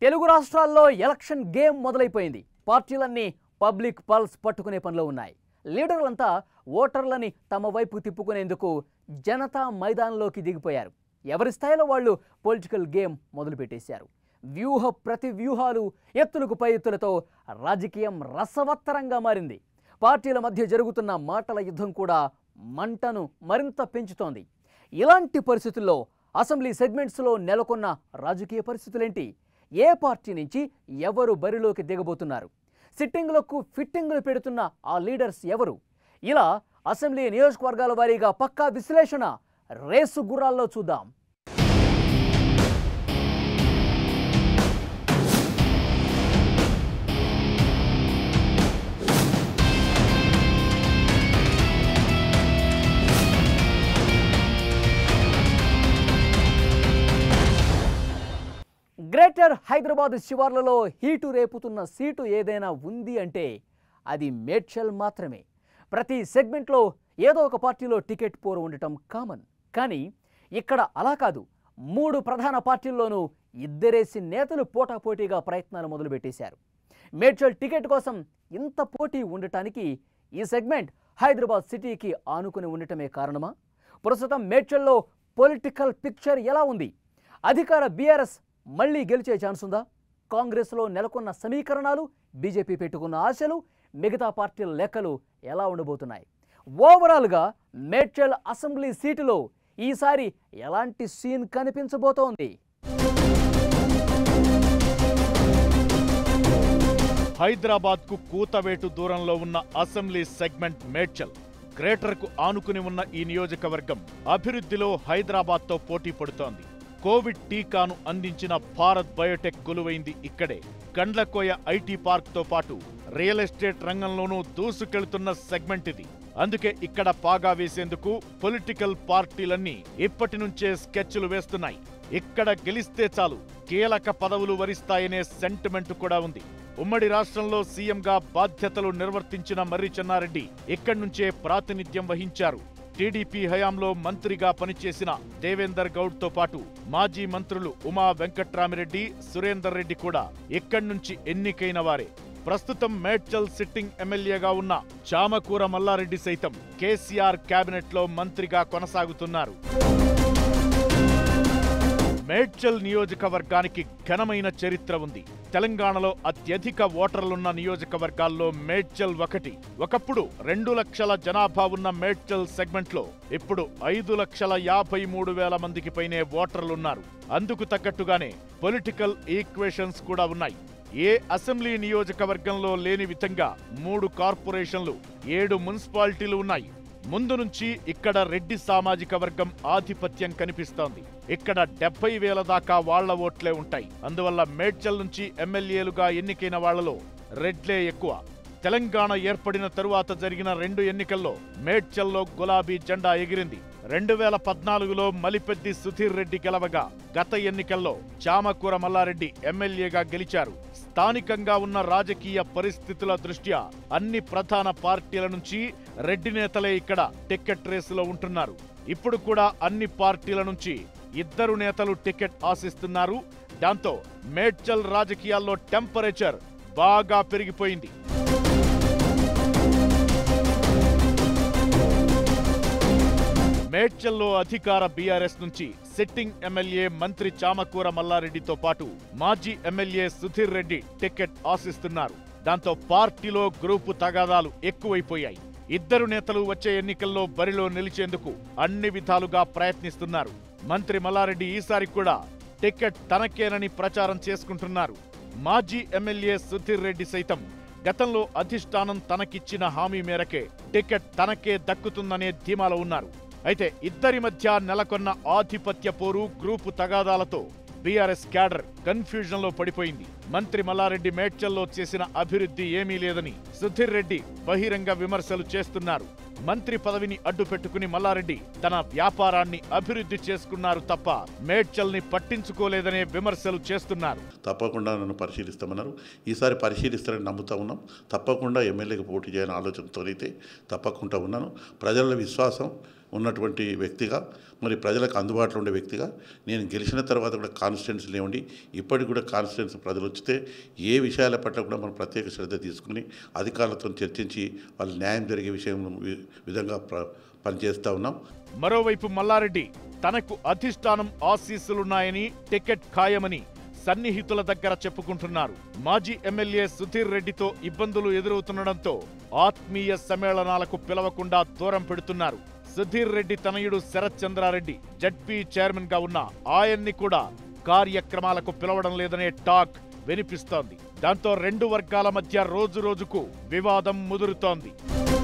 తెలుగు రాష్ట్రాల్లో election game మొదలైపోయింది. పార్టీలన్నీ public pulse పట్టుకునే పనిలో ఉన్నాయి. లీడర్లంతా ఓటర్లని తమ వైపు తిప్పుకునేందుకు జనతా మైదానంలోకి దిగిపోయారు. ఎవరి స్థాయిలో వాళ్ళు పొలిటికల్ గేమ్ మొదలుపెట్టేశారు. ప్రతి వ్యూహాలు ఎత్తులకు పై ఎత్తులతో రాజకీయం రసవత్తరంగా మారింది. పార్టీల మధ్య జరుగుతున్న మాటల యుద్ధం కూడా మంటను మరింత పెంచుతోంది. ఇలాంటి పరిస్థితుల్లో అసెంబ్లీ సెగ్మెంట్స్లో నెలకొన్న రాజకీయ పరిస్థితులేంటి? ఏ పార్టీ నుంచి ఎవరు బరిలోకి దిగబోతున్నారు? సిట్టింగ్లకు ఫిట్టింగ్లు పెడుతున్న ఆ లీడర్స్ ఎవరు? ఇలా అసెంబ్లీ నియోజకవర్గాల వారీగా పక్కా విశ్లేషణ రేసు గుర్రాల్లో చూద్దాం. గ్రేటర్ హైదరాబాద్ శివార్లలో హీటు రేపుతున్న సీటు ఏదైనా ఉంది అంటే అది మేడ్చల్ మాత్రమే. ప్రతి సెగ్మెంట్లో ఏదో ఒక పార్టీలో టికెట్ పోరు ఉండటం కామన్. కానీ ఇక్కడ అలా కాదు. 3 ప్రధాన పార్టీల్లోనూ ఇద్దరేసి నేతలు పోటాపోటీగా ప్రయత్నాలు మొదలుపెట్టేశారు. మేడ్చల్ టికెట్ కోసం ఇంత పోటీ ఉండటానికి ఈ సెగ్మెంట్ హైదరాబాద్ సిటీకి ఆనుకుని ఉండటమే కారణమా? ప్రస్తుతం మేడ్చల్లో పొలిటికల్ పిక్చర్ ఎలా ఉంది? అధికార బీఆర్ఎస్ మళ్ళీ గెలిచే ఛాన్స్ ఉందా? కాంగ్రెస్లో నెలకొన్న సమీకరణాలు, బీజేపీ పెట్టుకున్న ఆశలు, మిగతా పార్టీల లెక్కలు ఎలా ఉండబోతున్నాయి? ఓవరాల్గా మేడ్చల్ అసెంబ్లీ సీటులో ఈసారి ఎలాంటి సీన్ కనిపించబోతోంది? హైదరాబాద్కు కూతవేటు దూరంలో ఉన్న అసెంబ్లీ సెగ్మెంట్ మేడ్చల్. గ్రేటర్కు ఆనుకుని ఉన్న ఈ నియోజకవర్గం అభివృద్ధిలో హైదరాబాద్తో పోటీ పడుతోంది. కోవిడ్ టీకాను అందించిన భారత్ బయోటెక్ కొలువైంది ఇక్కడే. కండ్లకోయ ఐటీ పార్క్తో పాటు రియల్ ఎస్టేట్ రంగంలోనూ దూసుకెళ్తున్న సెగ్మెంట్ ఇది. అందుకే ఇక్కడ పాగా వేసేందుకు పొలిటికల్ పార్టీలన్నీ ఇప్పటి నుంచే స్కెచ్లు వేస్తున్నాయి. ఇక్కడ గెలిస్తే చాలు కీలక పదవులు వరిస్తాయనే సెంటిమెంట్ కూడా ఉంది. ఉమ్మడి రాష్ట్రంలో సీఎంగా బాధ్యతలు నిర్వర్తించిన మర్రి చెన్నారెడ్డి ఇక్కడి నుంచే ప్రాతినిధ్యం వహించారు. టీడీపీ హయాంలో మంత్రిగా పనిచేసిన దేవేందర్ గౌడ్తో పాటు మాజీ మంత్రులు ఉమా వెంకట్రామిరెడ్డి, సురేందర్ రెడ్డి కూడా ఇక్కడి నుంచి ఎన్నికైన వారే. ప్రస్తుతం మేడ్చల్ సిట్టింగ్ ఎమ్మెల్యేగా ఉన్న చామకూర మల్లారెడ్డి సైతం కేసీఆర్ కేబినెట్లో మంత్రిగా కొనసాగుతున్నారు. మేడ్చల్ నియోజకవర్గానికి ఘనమైన చరిత్ర ఉంది. తెలంగాణలో అత్యధిక ఓటర్లున్న నియోజకవర్గాల్లో మేడ్చల్ ఒకటి. ఒకప్పుడు 2 లక్షల జనాభా ఉన్న మేడ్చల్ సెగ్మెంట్లో ఇప్పుడు 5,53,000 మందికి పైనే ఓటర్లున్నారు. అందుకు తగ్గట్టుగానే పొలిటికల్ ఈక్వేషన్స్ కూడా ఉన్నాయి. ఏ అసెంబ్లీ నియోజకవర్గంలో లేని విధంగా 3 కార్పొరేషన్లు, 7 మున్సిపాలిటీలు ఉన్నాయి. ముందు నుంచి ఇక్కడ రెడ్డి సామాజిక వర్గం ఆధిపత్యం కనిపిస్తోంది. ఇక్కడ 70,000 దాకా వాళ్ల ఓట్లే ఉంటాయి. అందువల్ల మేడ్చల్ నుంచి ఎమ్మెల్యేలుగా ఎన్నికైన వాళ్లలో రెడ్లే ఎక్కువ. తెలంగాణ ఏర్పడిన తరువాత జరిగిన 2 ఎన్నికల్లో మేడ్చల్లో గులాబీ జెండా ఎగిరింది. 2014లో మలిపెద్ది సుధీర్ రెడ్డి గెలవగా గత ఎన్నికల్లో చామకూర మల్లారెడ్డి ఎమ్మెల్యేగా గెలిచారు. స్థానికంగా ఉన్న రాజకీయ పరిస్థితుల దృష్ట్యా అన్ని ప్రధాన పార్టీల నుంచి రెడ్డి నేతలే ఇక్కడ టికెట్ రేసులో ఉంటున్నారు. ఇప్పుడు కూడా అన్ని పార్టీల నుంచి 2 నేతలు టికెట్ ఆశిస్తున్నారు. దాంతో మేడ్చల్ రాజకీయాల్లో టెంపరేచర్ బాగా పెరిగిపోయింది. మేడ్చల్లో అధికార బీఆర్ఎస్ నుంచి సిట్టింగ్ ఎమ్మెల్యే మంత్రి చామకూర మల్లారెడ్డితో పాటు మాజీ ఎమ్మెల్యే సుధీర్ రెడ్డి టికెట్ ఆశిస్తున్నారు. దాంతో పార్టీలో గ్రూపు తగాదాలు ఎక్కువైపోయాయి. 2 నేతలు వచ్చే ఎన్నికల్లో బరిలో నిలిచేందుకు అన్ని విధాలుగా ప్రయత్నిస్తున్నారు. మంత్రి మల్లారెడ్డి ఈసారి కూడా టికెట్ తనకేనని ప్రచారం చేసుకుంటున్నారు. మాజీ ఎమ్మెల్యే సుధీర్ రెడ్డి సైతం గతంలో అధిష్టానం తనకిచ్చిన హామీ మేరకే టికెట్ తనకే దక్కుతుందనే ధీమాలో ఉన్నారు. అయితే ఇద్దరి మధ్య నెలకొన్న ఆధిపత్య పోరు, గ్రూపు తగాదాలతో బీఆర్ఎస్ క్యాడర్ కన్ఫ్యూజన్లో పడిపోయింది. మంత్రి మల్లారెడ్డి మేడ్చల్లో చేసిన అభివృద్ధి ఏమీ లేదని సుధీర్ రెడ్డి బహిరంగ విమర్శలు చేస్తున్నారు. మంత్రి పదవిని అడ్డు పెట్టుకుని మల్లారెడ్డి తన వ్యాపారాన్ని అభివృద్ధి చేసుకున్నారు తప్ప మేడ్చల్ని పట్టించుకోలేదనే విమర్శలు చేస్తున్నారు. తప్పకుండా నన్ను పరిశీలిస్తామన్నారు. ఈసారి పరిశీలిస్తారని నమ్ముతా ఉన్నాం. తప్పకుండా ఎమ్మెల్యేకి పోటీ చేయాలని ఆలోచనతో అయితే తప్పకుండా ఉన్నాను. ప్రజల విశ్వాసం ఉన్నటువంటి వ్యక్తిగా, మరి ప్రజలకు అందుబాటులో ఉండే వ్యక్తిగా నేను గెలిచిన తర్వాత కూడా కాన్స్టిట్యున్సీలు ఇవ్వండి, ఇప్పటికి కూడా కాన్స్టిట్యున్సీ ప్రజలు వచ్చితే ఏ విషయాల పట్ల కూడా మనం ప్రత్యేక శ్రద్ధ తీసుకుని అధికారులతో చర్చించి వాళ్ళు న్యాయం జరిగే విధంగా పనిచేస్తూ ఉన్నాం. మరోవైపు మల్లారెడ్డి తనకు అధిష్టానం ఆశీస్సులున్నాయని, టికెట్ ఖాయమని సన్నిహితుల దగ్గర చెప్పుకుంటున్నారు. మాజీ ఎమ్మెల్యే సుధీర్ రెడ్డితో ఇబ్బందులు ఎదురవుతుండటంతో ఆత్మీయ సమ్మేళనాలకు పిలవకుండా దూరం పెడుతున్నారు. సుధీర్ రెడ్డి తనయుడు శరత్ చంద్రారెడ్డి జడ్పీ చైర్మన్ గా ఉన్న ఆయన్ని కూడా కార్యక్రమాలకు పిలవడం లేదనే టాక్ వినిపిస్తోంది. దాంతో రెండు వర్గాల మధ్య రోజు రోజుకు వివాదం ముదురుతోంది.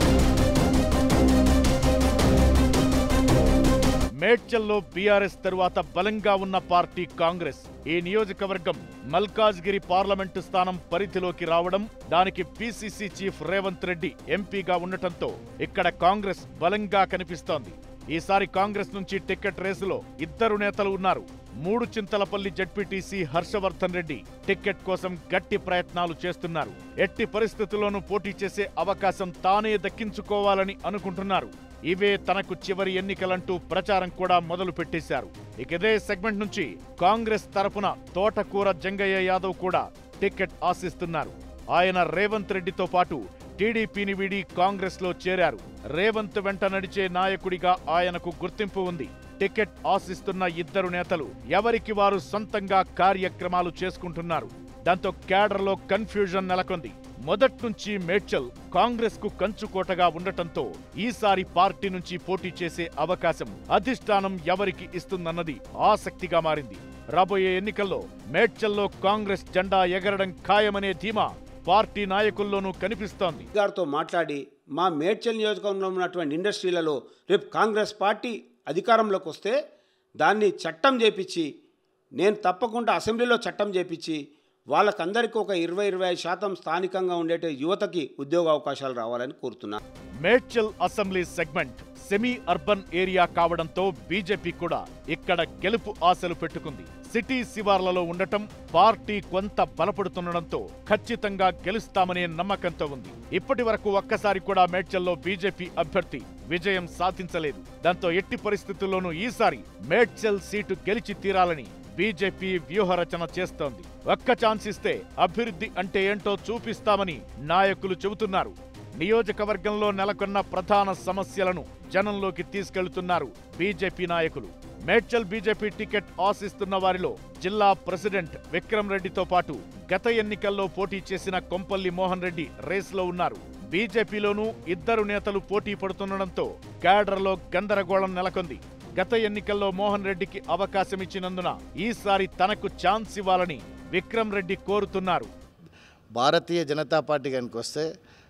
మేడ్చల్లో బీఆర్ఎస్ తరువాత బలంగా ఉన్న పార్టీ కాంగ్రెస్. ఈ నియోజకవర్గం మల్కాజ్గిరి పార్లమెంటు స్థానం పరిధిలోకి రావడం, దానికి పీసీసీ చీఫ్ రేవంత్ రెడ్డి ఎంపీగా ఉండటంతో ఇక్కడ కాంగ్రెస్ బలంగా కనిపిస్తోంది. ఈసారి కాంగ్రెస్ నుంచి టికెట్ రేసులో ఇద్దరు నేతలు ఉన్నారు. మూడుచింతలపల్లి జడ్పీటీసీ హర్షవర్ధన్ రెడ్డి టికెట్ కోసం గట్టి ప్రయత్నాలు చేస్తున్నారు. ఎట్టి పరిస్థితుల్లోనూ పోటీ చేసే అవకాశం తానే దక్కించుకోవాలని అనుకుంటున్నారు. ఇవే తనకు చివరి ఎన్నికలంటూ ప్రచారం కూడా మొదలు పెట్టేశారు. ఇక ఇదే సెగ్మెంట్ నుంచి కాంగ్రెస్ తరపున తోటకూర జంగయ్య యాదవ్ కూడా టికెట్ ఆశిస్తున్నారు. ఆయన రేవంత్ రెడ్డితో పాటు టీడీపీని వీడి కాంగ్రెస్ లో చేరారు. రేవంత్ వెంట నడిచే నాయకుడిగా ఆయనకు గుర్తింపు ఉంది. టికెట్ ఆశిస్తున్న ఇద్దరు నేతలు ఎవరికి వారు సొంతంగా కార్యక్రమాలు చేసుకుంటున్నారు. దాంతో క్యాడర్లో కన్ఫ్యూజన్ నెలకొంది. మొదట్నుంచి మేడ్చల్ కాంగ్రెస్ కు కంచుకోటగా ఉండటంతో ఈసారి పార్టీ నుంచి పోటీ చేసే అవకాశం అధిష్టానం ఎవరికి ఇస్తుందన్నది ఆసక్తిగా మారింది. రాబోయే ఎన్నికల్లో మేడ్చల్లో కాంగ్రెస్ జెండా ఎగరడం ఖాయమనే ధీమా పార్టీ నాయకుల్లోనూ కనిపిస్తోంది. గారితో మాట్లాడి మా మేడ్చల్ నియోజకవర్గంలో ఉన్నటువంటి ఇండస్ట్రీలలో రేపు కాంగ్రెస్ పార్టీ అధికారంలోకి వస్తే దాన్ని చట్టం చేపించి, నేను తప్పకుండా అసెంబ్లీలో చట్టం చేపించి వాళ్ళకందరికీ ఒక 20-25% స్థానికంగా ఉండేట యువతకి ఉద్యోగ అవకాశాలు రావాలని కోరుతున్నా. Medchal assembly segment semi urban area కావడంతో బీజేపీ కూడా ఇక్కడ గెలుపు ఆశలు పెట్టుకుంది. సిటీ శివార్లలో ఉండటం, పార్టీ కొంత బలపడుతుండటంతో ఖచ్చితంగా గెలుస్తామనే నమ్మకంతో ఉంది. ఇప్పటి వరకు ఒక్కసారి కూడా మేడ్చల్లో బీజేపీ అభ్యర్థి విజయం సాధించలేదు. దాంతో ఎట్టి పరిస్థితుల్లోనూ ఈసారి మేడ్చల్ సీటు గెలిచి తీరాలని బీజేపీ వ్యూహరచన చేస్తోంది. ఒక్క ఛాన్స్ ఇస్తే అభివృద్ధి అంటే ఏంటో చూపిస్తామని నాయకులు చెబుతున్నారు. నియోజకవర్గంలో నెలకొన్న ప్రధాన సమస్యలను జనంలోకి తీసుకెళ్తున్నారు బీజేపీ నాయకులు. మేడ్చల్ బీజేపీ టికెట్ ఆశిస్తున్న వారిలో జిల్లా ప్రెసిడెంట్ విక్రమ్ రెడ్డితో పాటు గత ఎన్నికల్లో పోటీ చేసిన కొంపల్లి మోహన్ రెడ్డి రేసులో ఉన్నారు. బీజేపీలోనూ ఇద్దరు నేతలు పోటీ పడుతుండటంతో క్యాడర్లో గందరగోళం నెలకొంది. గత ఎన్నికల్లో మోహన్ రెడ్డికి అవకాశం ఇచ్చినందున ఈసారి తనకు ఛాన్స్ ఇవ్వాలని విక్రమ్ రెడ్డి కోరుతున్నారు. భారతీయ జనతా పార్టీ కనుక వస్తే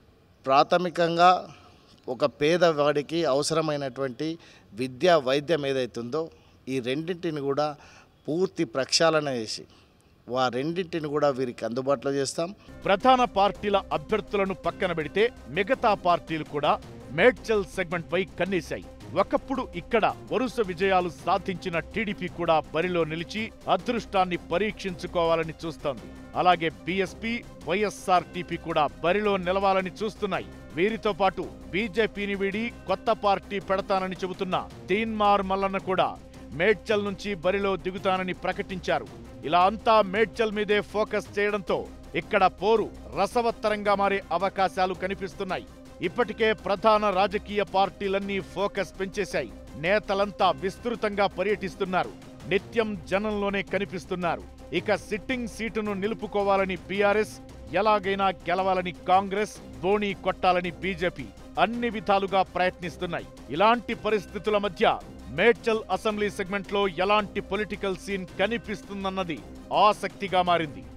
ప్రాథమికంగా ఒక పేదవాడికి అవసరమైనటువంటి విద్యా వైద్యం ఏదైతుందో ఈ రెండింటిని కూడా పూర్తి ప్రక్షాళన చేసి రెండింటిని కూడా వీరికి అందుబాటులో చేస్తాం. ప్రధాన పార్టీల అభ్యర్థులను పక్కన పెడితే మిగతా పార్టీలు కూడా మేడ్చల్ సెగ్మెంట్ పై కన్నేశాయి. ఒకప్పుడు ఇక్కడ వరుస విజయాలు సాధించిన టీడీపీ కూడా బరిలో నిలిచి అదృష్టాన్ని పరీక్షించుకోవాలని చూస్తోంది. అలాగే బీఎస్పీ, వైఎస్ఆర్టీపీ కూడా బరిలో నిలవాలని చూస్తున్నాయి. వీరితో పాటు బీజేపీని వీడి కొత్త పార్టీ పెడతానని చెబుతున్న తీన్మార్ మల్లన్న కూడా మేడ్చల్ నుంచి బరిలో దిగుతానని ప్రకటించారు. ఇలా అంతా మేడ్చల్ మీదే ఫోకస్ చేయడంతో ఇక్కడ పోరు రసవత్తరంగా మారే అవకాశాలు కనిపిస్తున్నాయి. ఇప్పటికే ప్రధాన రాజకీయ పార్టీలన్నీ ఫోకస్ పెంచేశాయి. నేతలంతా విస్తృతంగా పర్యటిస్తున్నారు. నిత్యం జనంలోనే కనిపిస్తున్నారు. ఇక సిట్టింగ్ సీటును నిలుపుకోవాలని బీఆర్ఎస్, ఎలాగైనా గెలవాలని కాంగ్రెస్, బోణీ కొట్టాలని బీజేపీ అన్ని విధాలుగా ప్రయత్నిస్తున్నాయి. ఇలాంటి పరిస్థితుల మధ్య మేడ్చల్ అసెంబ్లీ సెగ్మెంట్లో ఎలాంటి పొలిటికల్ సీన్ కనిపిస్తుందన్నది ఆసక్తిగా మారింది.